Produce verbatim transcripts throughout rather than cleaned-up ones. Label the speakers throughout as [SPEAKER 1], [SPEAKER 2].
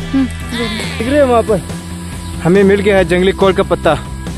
[SPEAKER 1] दिख रहे हैं वहाँ पर हमें मिल गया है जंगली कोल का पत्ता।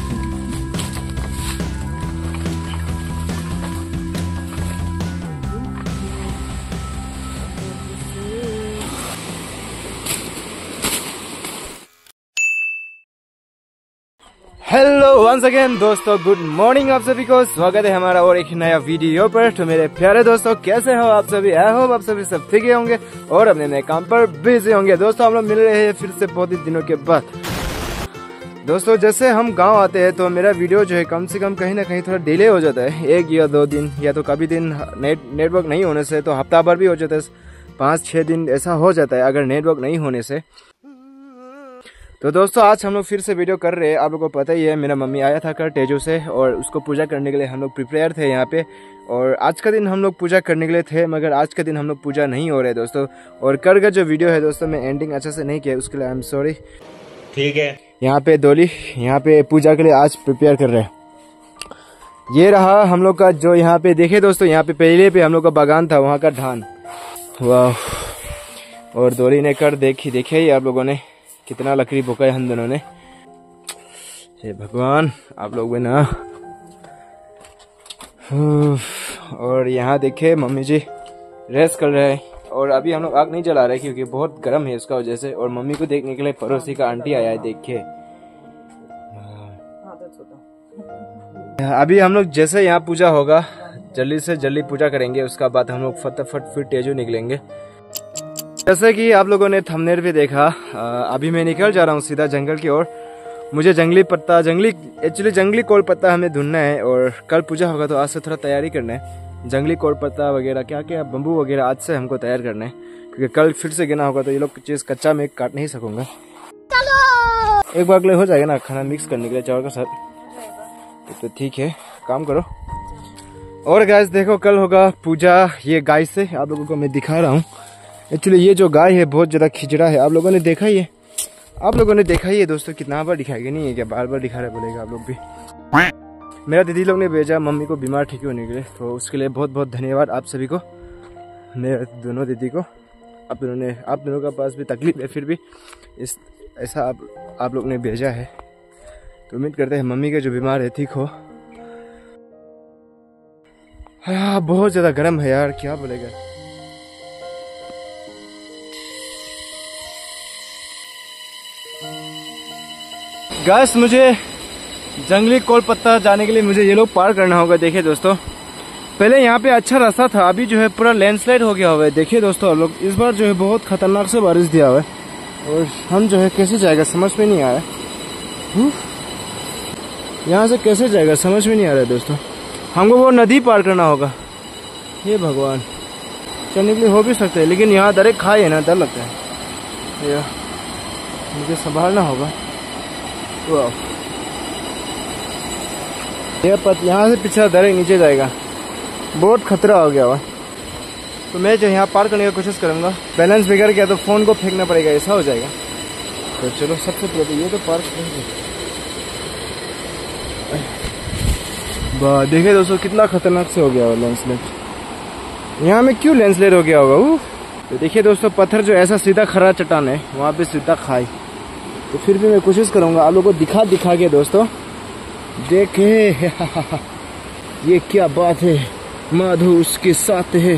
[SPEAKER 1] हेलो वंस अगेन दोस्तों, गुड मॉर्निंग आप सभी को। स्वागत है हमारा और एक नया वीडियो पर। तो मेरे प्यारे दोस्तों, कैसे हो आप सभी? आई होप आप सभी सब ठीक होंगे और अपने नए काम पर बिजी होंगे। दोस्तों हम लोग मिल रहे हैं फिर से बहुत ही दिनों के बाद। दोस्तों जैसे हम गांव आते हैं तो मेरा वीडियो जो है कम से कम कहीं ना कहीं थोड़ा डिले हो जाता है, एक या दो दिन, या तो कभी दिन नेट नेटवर्क नहीं होने से तो हफ्ता भर भी हो जाता है, पाँच छः दिन ऐसा हो जाता है अगर नेटवर्क नहीं होने से। तो दोस्तों आज हम लोग फिर से वीडियो कर रहे हैं। आप लोगों को पता ही है मेरा मम्मी आया था कल तेजू से और उसको पूजा करने के लिए हम लोग प्रिपेयर थे यहाँ पे। और आज का दिन हम लोग पूजा करने के लिए थे, मगर आज का दिन हम लोग पूजा नहीं हो रहे दोस्तों। और कल का जो वीडियो है दोस्तों मैं एंडिंग अच्छे से नहीं किया, उसके लिए आई एम सॉरी।
[SPEAKER 2] ठीक है।
[SPEAKER 1] यहाँ पे डोली यहाँ पे पूजा के लिए आज प्रिपेयर कर रहे हैं। ये रहा हम लोग का जो यहाँ पे देखे दोस्तों, यहाँ पे पहले पे हम लोग का बागान था, वहाँ का धान। वाह। और डोली ने कर देखी देखे ही आप लोगों ने कितना लकड़ी भुका है हम दोनों ने। हे भगवान आप लोग भी ना। और यहाँ देखे मम्मी जी रेस्ट कर रहे हैं और अभी हम लोग आग नहीं जला रहे क्योंकि बहुत गर्म है उसका वजह से। और मम्मी को देखने के लिए पड़ोसी का आंटी आया है, देखे। अभी हम लोग जैसे यहाँ पूजा होगा जल्दी से जल्दी पूजा करेंगे, उसका बाद हम लोग फटाफट फिर तेजू निकलेंगे। जैसे कि आप लोगों ने थंबनेल पे देखा, अभी मैं निकल जा रहा हूँ सीधा जंगल की ओर। मुझे जंगली पत्ता जंगली एक्चुअली जंगली कोल पत्ता हमें ढूंढना है और कल पूजा होगा तो आज से थोड़ा तैयारी करना है। जंगली कोल पत्ता वगैरह क्या क्या बम्बू वगैरह आज से हमको तैयार करना है, क्योंकि कल फिर से गिना होगा तो ये लोग चीज़ कच्चा में काट नहीं सकूंगा। एक बार के लिए हो जाएगा ना खाना मिक्स करने के लिए चावल के साथ, तो ठीक है काम करो। और गाइस देखो कल होगा पूजा। ये गाय से आप लोगों को मैं दिखा रहा हूँ। एक्चुअली ये जो गाय है बहुत ज्यादा खिचड़ा है, आप लोगों ने देखा ही है आप लोगों ने देखा ही है दोस्तों। कितना बार दिखाएगा, नहीं है क्या बार बार दिखा रहे बोलेगा आप लोग भी। मेरा दीदी लोग ने भेजा मम्मी को बीमार ठीक होने के लिए, तो उसके लिए बहुत बहुत धन्यवाद आप सभी को, मेरे दोनों दीदी को। आप दोनों ने आप दोनों के पास भी तकलीफ है, फिर भी इस ऐसा आप आप लोग ने भेजा है, तो उम्मीद करते हैं मम्मी के जो बीमार है ठीक हो। हाँ बहुत ज्यादा गर्म है यार, क्या बोलेगा। गाइस मुझे जंगली कोल पत्ता जाने के लिए मुझे ये लोग पार करना होगा। देखिए दोस्तों पहले यहाँ पे अच्छा रास्ता था, अभी जो है पूरा लैंडस्लाइड हो गया हुआ है। देखिए दोस्तों आप लोग इस बार जो है बहुत खतरनाक से बारिश दिया हुआ है और हम जो है कैसे जाएगा समझ में नहीं आ रहा है। यहाँ से कैसे जाएगा समझ में नहीं आ रहा है दोस्तों। हमको वो नदी पार करना होगा। ये भगवान चलने के लिए हो भी सकते हैं, लेकिन यहाँ डायरेक्ट खाई है ना, डर लगता है। या मुझे संभालना होगा। ये पत यहाँ से पीछे डायरेक्ट नीचे जाएगा, बहुत खतरा हो गया हुआ। तो मैं जो यहाँ पार करने की कोशिश करूंगा, बैलेंस बिगड़ गया तो फोन को फेंकना पड़ेगा, ऐसा हो जाएगा। तो चलो सबसे पहले ये तो पार करेंगे। वाह देखिए दोस्तों कितना खतरनाक से हो गया हुआ लैंडस्लाइड। यहाँ में क्यों लैंडस्लाइड हो गया होगा? तो देखिए दोस्तों पत्थर जो ऐसा सीधा खरा चट्टान है, वहाँ पे सीधा खाई। तो फिर भी मैं कोशिश करूंगा आप लोगों को दिखा दिखा के दोस्तों देखे। ये क्या बात है, माधु उसके साथ है।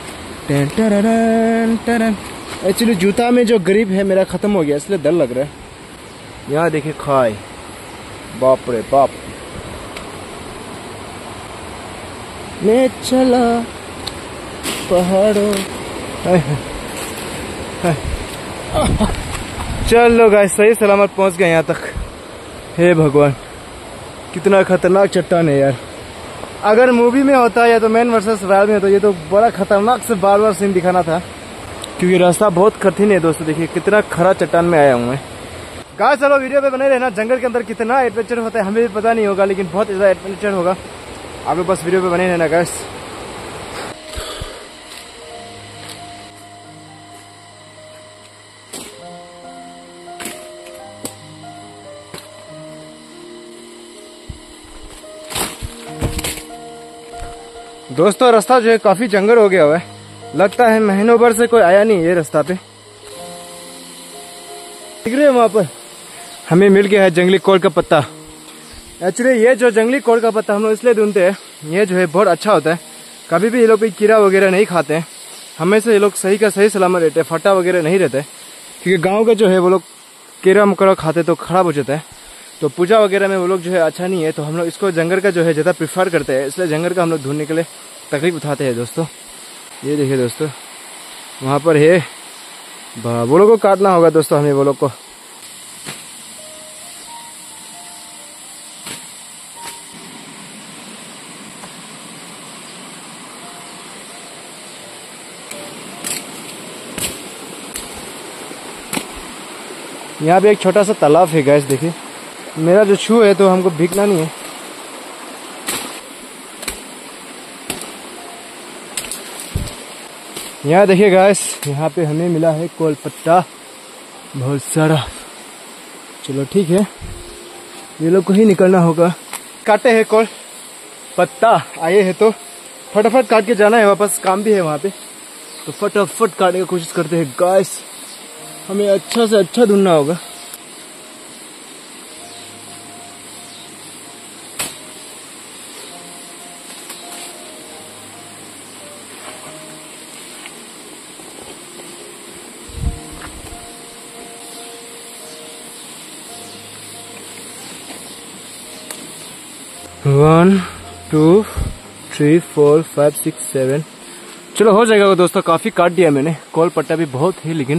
[SPEAKER 1] एक्चुअली जूता में जो ग्रिप है मेरा खत्म हो गया, इसलिए डर लग रहा है। यहाँ देखिए खाई, बाप रे बाप। मैं चला पहाड़ों। चलो गाइस सही सलामत पहुंच गए यहाँ तक। हे भगवान कितना खतरनाक चट्टान है यार। अगर मूवी में होता या तो मैन वर्सेस वाइल्ड में, तो ये तो बड़ा खतरनाक से बार बार सीन दिखाना था, क्योंकि रास्ता बहुत कठिन है दोस्तों। देखिए कितना खरा चट्टान में आया हूँ मैं। गाइस चलो वीडियो पे बने रहना। जंगल के अंदर कितना एडवेंचर होता है हमें भी पता नहीं होगा, लेकिन बहुत ज्यादा एडवेंचर होगा। आप लोग बस वीडियो पे बने रहना गाइस। दोस्तों रास्ता जो है काफी जंगल हो गया हुआ है, लगता है महीनों भर से कोई आया नहीं ये रास्ता पे। दिख रहे हैं वहाँ पर हमें मिल गया है जंगली कोल का पत्ता। एक्चुअली ये जो जंगली कोल का पत्ता हम लोग इसलिए ढूंढते हैं, ये जो है बहुत अच्छा होता है। कभी भी ये लोग भी कीड़ा वगैरह नहीं खाते हैं, हमेशा ये लोग सही का सही सलामत रहते हैं, फटा वगैरह नहीं रहता है। क्योंकि गाँव का जो है वो लोग कीड़ा मकोड़ा खाते तो खराब हो जाता है, तो पूजा वगैरह में वो लोग जो है अच्छा नहीं है। तो हम लोग इसको जंगल का जो है ज़्यादा प्रीफर करते हैं, इसलिए जंगल का हम लोग ढूंढने के लिए तकलीफ उठाते हैं दोस्तों। ये देखिए दोस्तों वहाँ पर है, वो लोग को काटना होगा दोस्तों हमें वो लोग को। यहाँ पे एक छोटा सा तालाब है गैस, देखिए मेरा जो शू है तो हमको भीगना नहीं है। यहाँ देखिए गैस, यहाँ पे हमें मिला है कोल पत्ता बहुत सारा। चलो ठीक है, ये लोग को ही निकलना होगा। काटे हैं कोल पत्ता, आए हैं तो फटाफट काट के जाना है वापस, काम भी है वहाँ पे, तो फटाफट काटने की कोशिश करते हैं गैस। हमें अच्छा से अच्छा ढूंढना होगा। One two three four five six seven, चलो हो जाएगा दोस्तों। काफी काट दिया मैंने, कोल पट्टा भी बहुत है लेकिन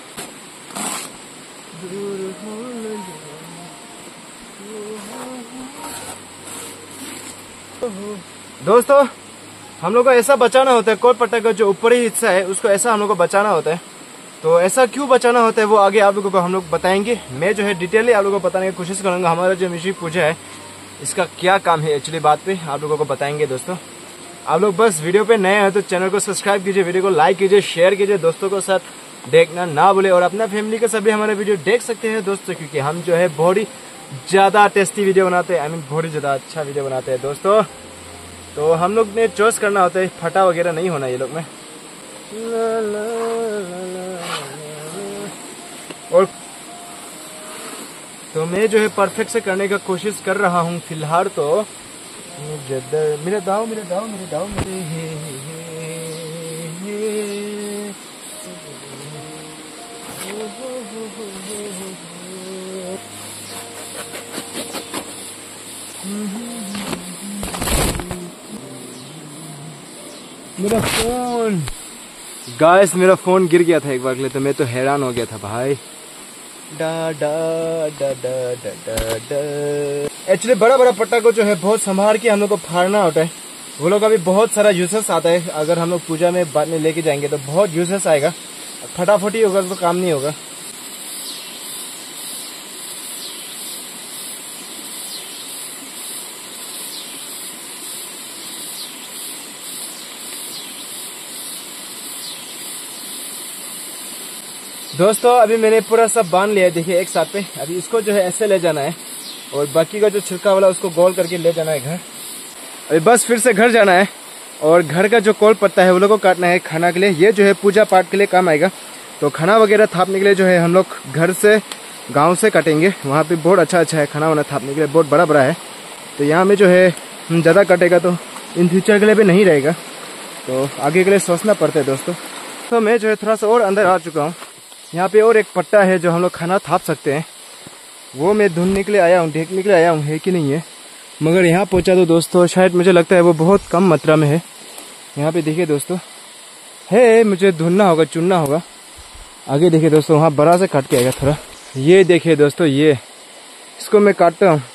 [SPEAKER 1] दोस्तों हम लोग को ऐसा बचाना होता है, कोल पट्टा का जो ऊपरी हिस्सा है उसको ऐसा हम लोग को बचाना होता है। तो ऐसा क्यों बचाना होता है वो आगे आप लोगों को हम लोग बताएंगे। मैं जो है डिटेली आप लोगों को बताने की कोशिश करूंगा। हमारा जो मिश्री पूजा है इसका क्या काम है एक्चुअली बात पे आप लोगों को बताएंगे दोस्तों। आप लोग बस वीडियो पे नए हैं तो चैनल को सब्सक्राइब कीजिए, वीडियो को लाइक कीजिए, शेयर कीजिए, दोस्तों के साथ देखना ना भूले, और अपना फैमिली के सभी हमारे वीडियो देख सकते हैं दोस्तों, क्योंकि हम जो है बहुत ही ज्यादा टेस्टी वीडियो बनाते हैं, आई मीन बहुत ही ज्यादा अच्छा वीडियो बनाते हैं दोस्तों। तो हम लोग ने चॉइस करना होता है, फटा वगैरह नहीं होना ये लोग में। और तो मैं जो है परफेक्ट से करने का कोशिश कर रहा हूँ फिलहाल। तो मेरे दाओ मेरे दाओ मेरे दाओ मेरे हे हे मेरा फोन गाइस, मेरा फोन गिर गया था एक बार के लिए, तो मैं तो हैरान हो गया था भाई। डा डा डा डा डा डा डा। एक्चुअली बड़ा बड़ा पट्टा को जो है बहुत संभाल के हम लोग को फाड़ना होता है। वो लोग का भी बहुत सारा यूसेस आता है, अगर हम लोग पूजा में बाद में लेके जाएंगे तो बहुत यूसेस आएगा। फटाफट ही होगा तो काम नहीं होगा। दोस्तों अभी मैंने पूरा सब बांध लिया है, देखिए एक साथ पे। अभी इसको जो है ऐसे ले जाना है और बाकी का जो छिलका वाला उसको गोल करके ले जाना है घर। अभी बस फिर से घर जाना है और घर का जो कोल पत्ता है वो लोग को काटना है खाना के लिए। ये जो है पूजा पाठ के लिए काम आएगा। तो खाना वगैरह थापने के लिए जो है हम लोग घर से गाँव से काटेंगे। वहाँ पे बहुत अच्छा अच्छा है खाना वाना थापने के लिए, बहुत बड़ा बड़ा है। तो यहाँ में जो है ज़्यादा कटेगा तो इन फ्यूचर के लिए भी नहीं रहेगा, तो आगे के लिए सोचना पड़ता है दोस्तों। तो मैं जो है थोड़ा सा और अंदर आ चुका हूँ। यहाँ पे और एक पट्टा है जो हम लोग खाना थाप सकते हैं, वो मैं ढूंढने के लिए आया हूँ, देखने के लिए आया हूँ है कि नहीं है। मगर यहाँ पहुँचा तो दोस्तों शायद मुझे लगता है वो बहुत कम मात्रा में है। यहाँ पे देखिए दोस्तों है, मुझे ढूंढना होगा, चुनना होगा। आगे देखिए दोस्तों वहाँ बड़ा से काट के आएगा थोड़ा। ये देखिए दोस्तों, ये इसको मैं काटता हूँ।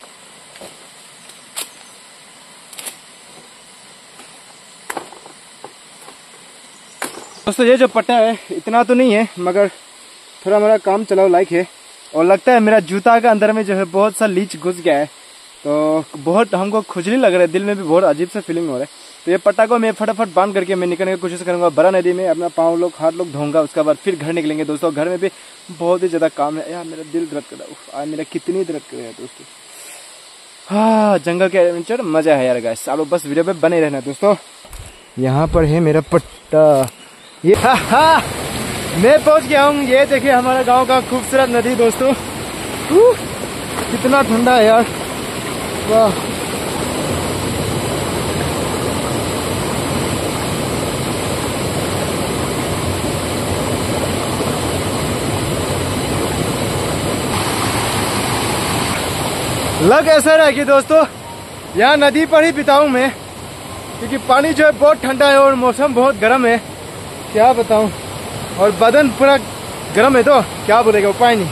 [SPEAKER 1] दोस्तों ये जो पट्टा है इतना तो नहीं है, मगर थोड़ा मेरा काम चलाओ लाइक है। और लगता है मेरा जूता का अंदर में जो है बहुत सा लीच घुस गया है, तो बहुत हमको खुजली लग रहा है, दिल में भी बहुत अजीब सा फीलिंग हो रहा है। तो ये पट्टा को मैं फटाफट बांध करके मैं निकलने की कोशिश करूंगा। बड़ा नदी में अपना पाँव लोग हाथ लोग धोऊंगा, उसके बाद फिर घर निकलेंगे दोस्तों। घर में भी बहुत ही ज्यादा काम है। यार मेरा दिल दर्द कर रहा है, आज मेरा कितनी दर्द कर रहा है दोस्तों। हाँ जंगल के एडवेंचर मजा है यार गाइस, आप लोग बस वीडियो पे बने रहना दोस्तों। यहाँ पर है मेरा पट्टा, ये हा हा मैं पहुंच गया हूँ। ये देखिए हमारा गांव का खूबसूरत नदी दोस्तों। कितना ठंडा है यार, वाह। लग ऐसा रहा कि दोस्तों यहाँ नदी पर ही बिताऊं मैं, क्योंकि पानी जो है बहुत ठंडा है और मौसम बहुत गर्म है, क्या बताऊं। और बदन पूरा गर्म है तो क्या बोलेगा, उपाय नहीं।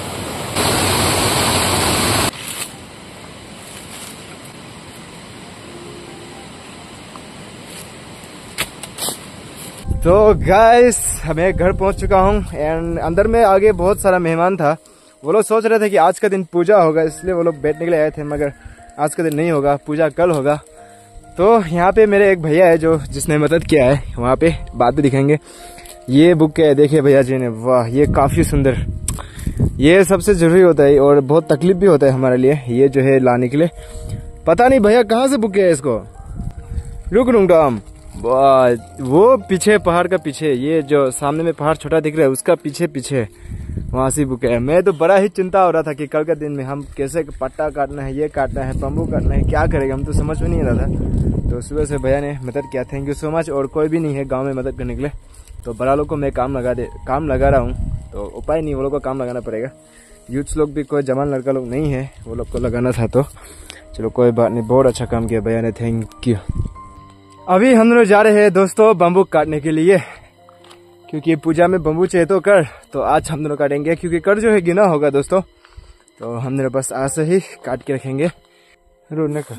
[SPEAKER 1] तो गाइस मैं घर पहुंच चुका हूं एंड अंदर में आगे बहुत सारा मेहमान था। वो लोग सोच रहे थे कि आज का दिन पूजा होगा, इसलिए वो लोग बैठने के लिए आए थे, मगर आज का दिन नहीं होगा, पूजा कल होगा। तो यहाँ पे मेरे एक भैया है जो जिसने मदद किया है, वहाँ पे बाद में दिखाएंगे। ये बुक है, देखिए भैया जी ने, वाह ये काफी सुंदर। ये सबसे जरूरी होता है और बहुत तकलीफ भी होता है हमारे लिए ये जो है लाने के लिए। पता नहीं भैया कहाँ से बुक किया है इसको। रुक रुंगडाम, वाह वो पीछे पहाड़ का पीछे, ये जो सामने में पहाड़ छोटा दिख रहा है उसका पीछे पीछे वहां से बुक है। मैं तो बड़ा ही चिंता हो रहा था कि कल के दिन में हम कैसे पट्टा काटना है, ये काटना है, बम्बू काटना है, क्या करेगा, हम तो समझ में नहीं आ रहा था। तो सुबह से भैया ने मदद किया, थैंक यू सो मच। और कोई भी नहीं है गांव में मदद करने के लिए, तो बड़ा लोग को मैं काम लगा दे काम लगा रहा हूँ, तो उपाय नहीं, वो लोग को काम लगाना पड़ेगा। यूथ लोग भी कोई जवान लड़का लोग नहीं है, वो लोग को लगाना था, तो चलो कोई बात नहीं, बहुत अच्छा काम किया भैया ने, थैंक यू। अभी हम लोग जा रहे हैं दोस्तों बम्बू काटने के लिए, क्योंकि पूजा में बम्बू चाहिए तो कर, तो आज हम दोनों काटेंगे, क्योंकि कर जो है गिना होगा दोस्तों, तो हम दोनों बस आज से ही काट के रखेंगे। रोने का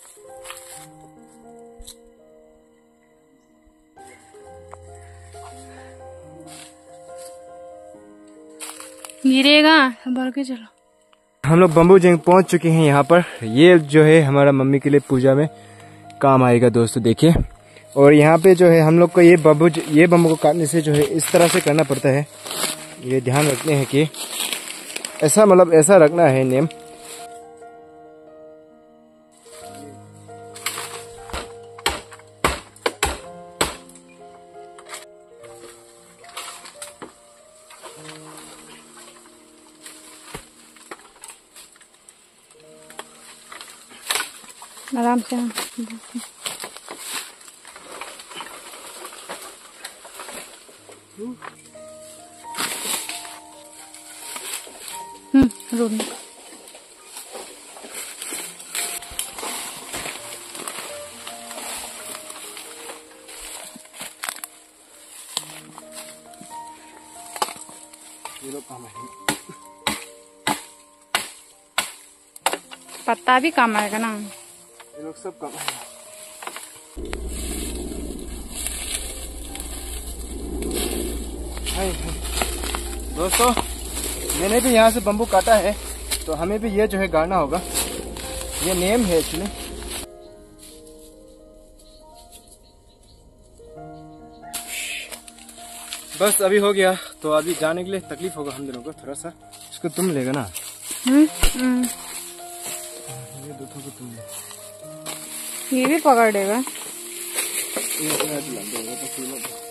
[SPEAKER 2] गिरेगा, भर के चलो।
[SPEAKER 1] हम लोग बम्बू जंग पहुंच चुके हैं यहाँ पर। ये जो है हमारा मम्मी के लिए पूजा में काम आएगा दोस्तों, देखिए। और यहाँ पे जो है हम लोग को ये बम्बू ये बम्बू को काटने से जो है इस तरह से करना पड़ता है। ये ध्यान रखने हैं कि ऐसा मतलब ऐसा रखना है नेम।
[SPEAKER 2] आराम से हम्म रोड पत्ता भी काम आएगा ना,
[SPEAKER 1] ये लोग सब काम आएगा। दोस्तों मैंने भी यहाँ से बम्बू काटा है, तो हमें भी ये जो है गाड़ना होगा, ये नेम है एक्चुअली। बस अभी हो गया, तो अभी जाने के लिए तकलीफ होगा हम दोनों को थोड़ा सा। इसको तुम लेगा ना,
[SPEAKER 2] हम्म हम्म
[SPEAKER 1] ये दोनों को तुम ले।
[SPEAKER 2] ये भी पकड़ देगा।
[SPEAKER 1] ये तो